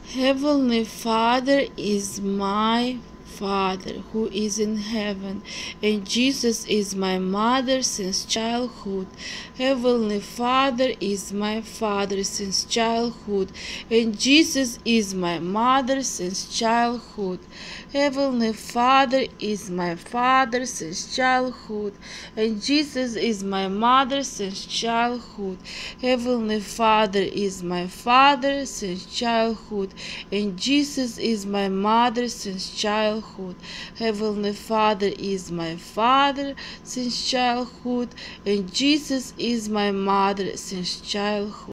Heavenly Father is my Father who is in heaven, and Jesus is my mother since childhood. Heavenly Father is my Father since childhood, and Jesus is my mother since childhood. Heavenly Father is my Father since childhood, and Jesus is my mother since childhood. Heavenly Father is my Father since childhood, and Jesus is my mother since childhood. Heavenly Father is my Father since childhood, and Jesus is my mother since childhood.